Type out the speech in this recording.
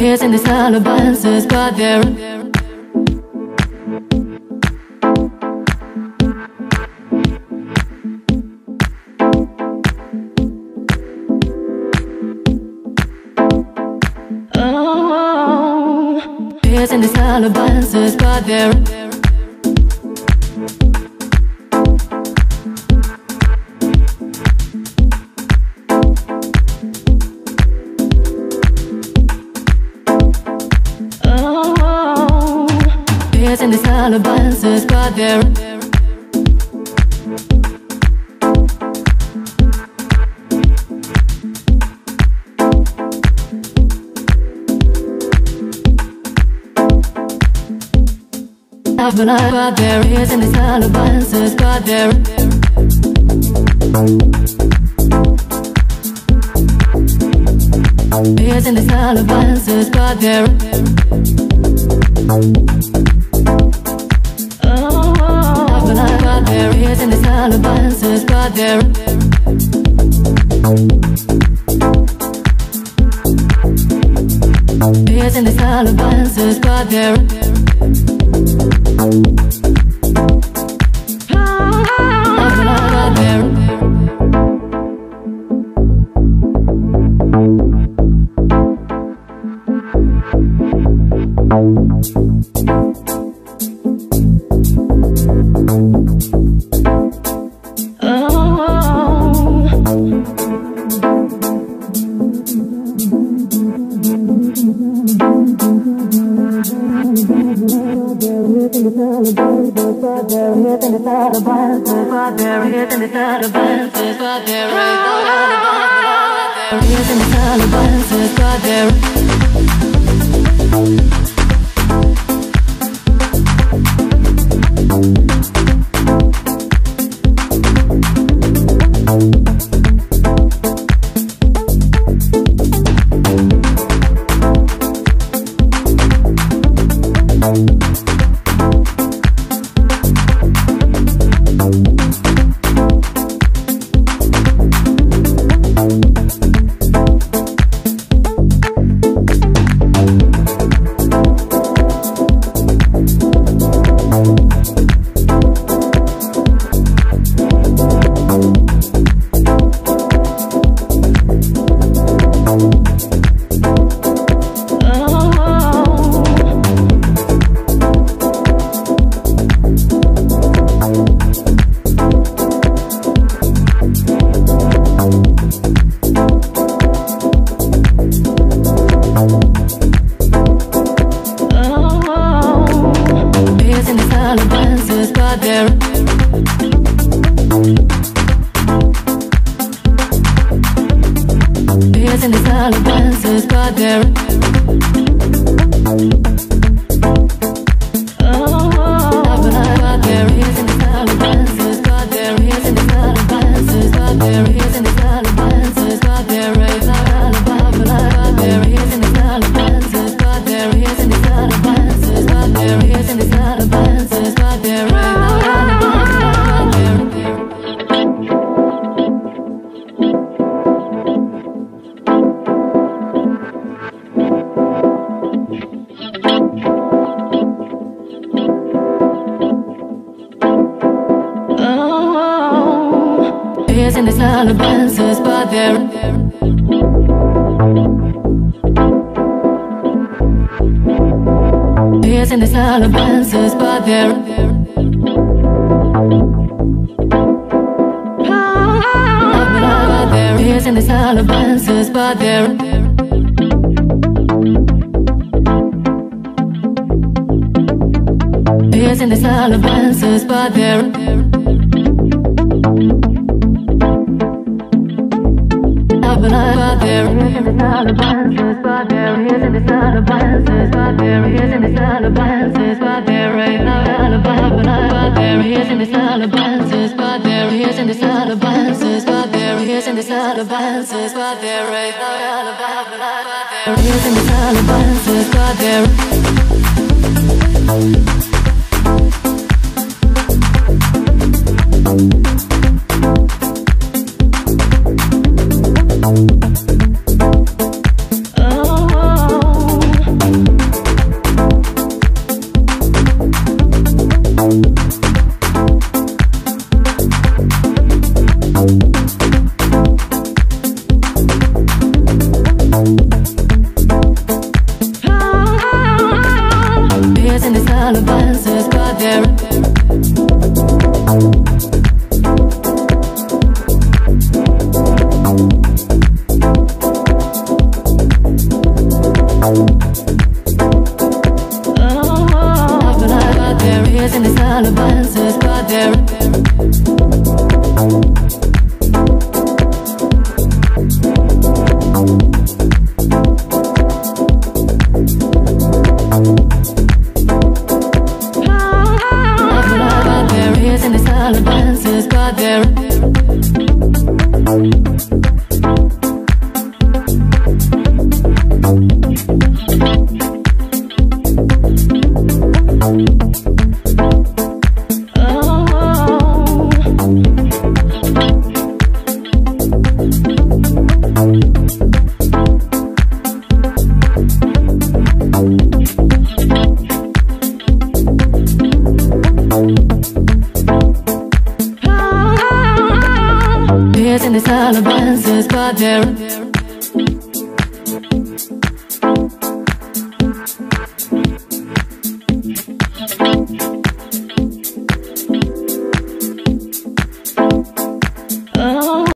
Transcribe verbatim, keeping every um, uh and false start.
Here's in this alabanzas, but there. Oh, here's in this alabanzas, but there. In this alabanzas, but there. But I, but there is in this alabanzas, but there. Is in this alabanzas, but there. There is in this alabanzas, but there. Is in this alabanzas, but there. Is in this alabanzas, but there. Is in this alabanzas, but there. There is in this alabanzas, but there. Is in this alabanzas, but there. But there is in this alabanzas, but there is in this alabanzas, but there is in this alabanzas, but there ain't no alibi. But there is in this alabanzas, but there is in this alabanzas, but there is in this alabanzas, but there ain't no alibi. But there is in this alabanzas, but there. Oh, alibi answers, but there